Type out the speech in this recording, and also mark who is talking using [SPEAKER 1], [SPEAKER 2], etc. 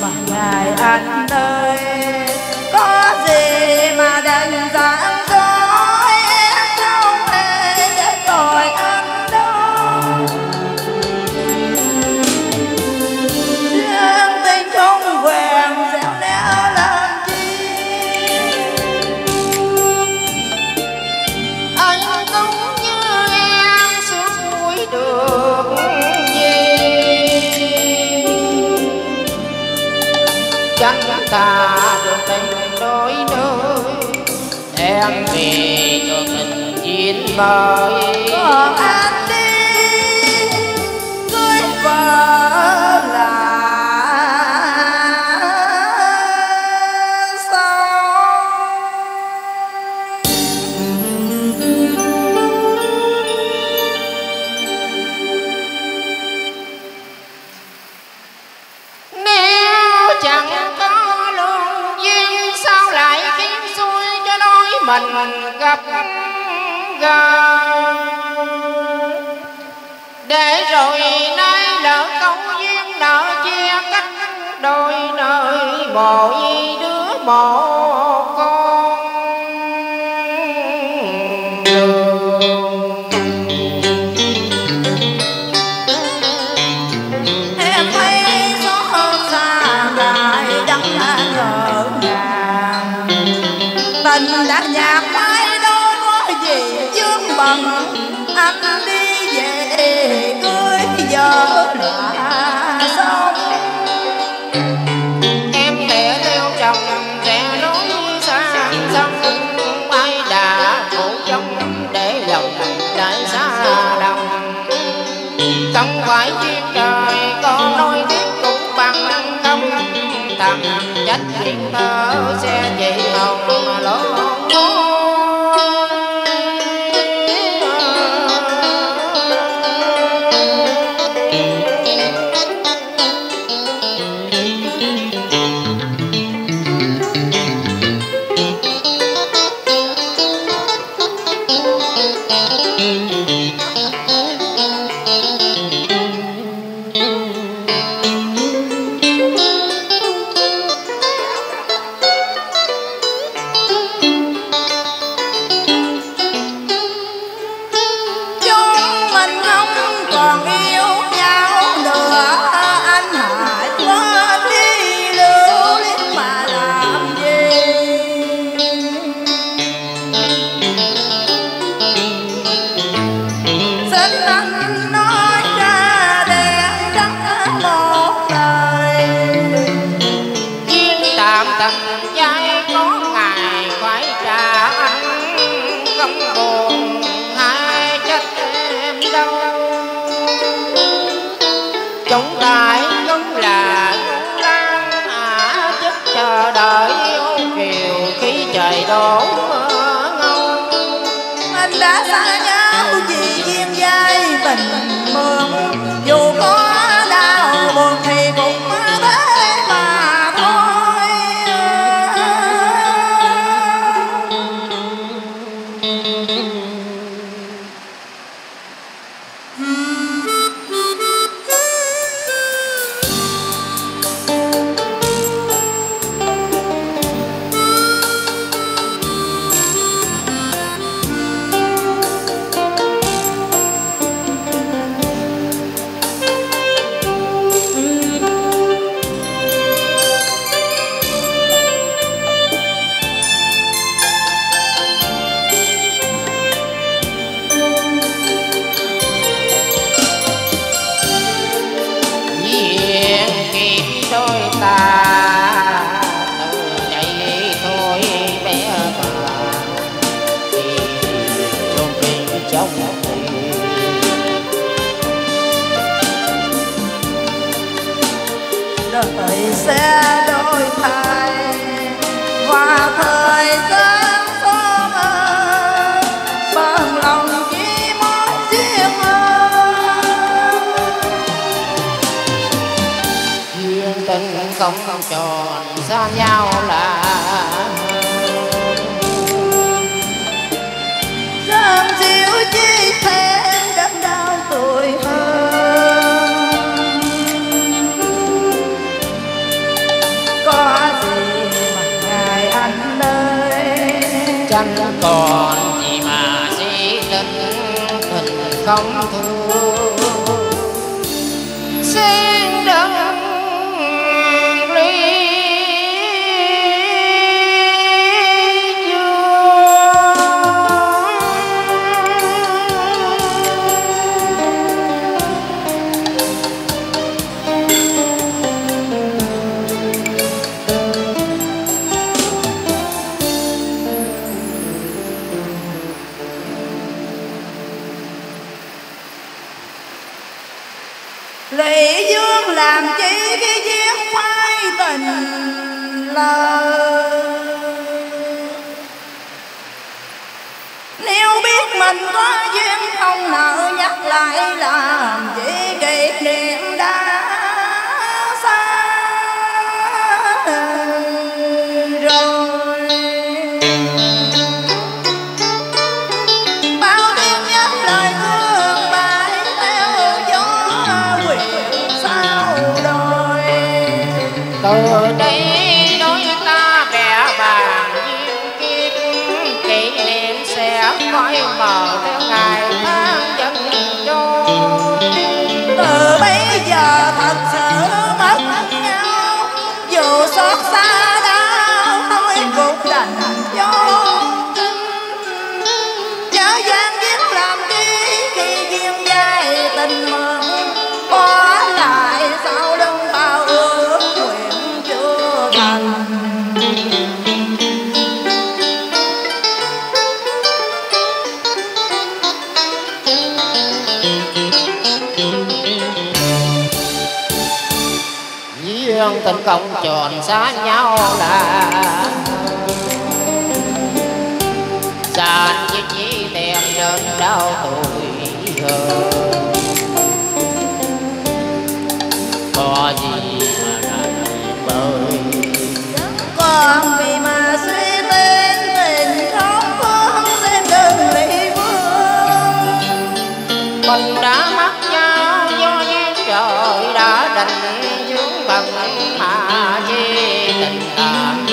[SPEAKER 1] ngài anh ơi, có gì mà đành dáng dối, em không hề để tội anh đâu. Riêng tình không quen dẻo lẽ làm chi,
[SPEAKER 2] anh cũng như em xuống mũi được gì. Chẳng ta được tình đôi nơi, em về cho tình chiến bơi.
[SPEAKER 1] còn anh đi cưới vợ là
[SPEAKER 2] mình gặp gỡ, để rồi nay lỡ câu duyên nợ chia cách, đôi nơi mỗi đứa một con đường.
[SPEAKER 1] Em thấy gió xa lại đắng ngỡ ngàng, tình đã nhạt mãi đâu có gì vướng bận, anh đi về cưới vợ là xong.
[SPEAKER 2] Em để theo chồng sẽ lối xa xăm, ai đã khổ trong để lòng lại xa lòng. Không phải duyên trời con nói tiếp cũng bằng không, thằng trách chuyện mơ sẽ chị hồng lỗ. Chúng ta cũng là ngũ lan chất chờ đợi yêu kiều khi trời đổ ngâu.
[SPEAKER 1] Anh đã xa nhau vì duyên dai tình mượn, dù có đau buồn thì cũng thế mà thôi. Đời sẽ đổi thay và thời gian khó mơ, bằng lòng chỉ muốn riêng
[SPEAKER 2] duyên tình không tròn xa nhau là
[SPEAKER 1] giang diệu chi thêm đớn đau tuổi.
[SPEAKER 2] danh còn gì mà si tình tình không thương sen đắng ly
[SPEAKER 1] Lệ Dương làm chi khi giết phai tình lờ. Nếu biết mình có duyên không nợ nhắc lại làm gì kỷ niệm đã xa rồi. Bao tiếng nhắc lời thương bãi theo gió quyện sao đôi.
[SPEAKER 2] Từ đây đôi ta bè bàn duyên kiếp kỷ niệm sẽ khói mờ theo ngày tháng dần trôi.
[SPEAKER 1] Từ bây giờ thật sự mất nhau, dù xót xa đau thôi cũng đành chôn. Chớ gian giết làm chi khi duyên dai tình mừng, bỏ lại sau lưng bao ước nguyện chưa thành.
[SPEAKER 2] Duyên tình không tròn xa nhau là gian chỉ tìm nên đau tuổi hờn. Có gì mà đành bơi
[SPEAKER 1] Còn vì mà suy tên tình không phương xin đừng ly vương.
[SPEAKER 2] mình đã mất nhau do duyên trời đã định vướng bận mà chi tình cảm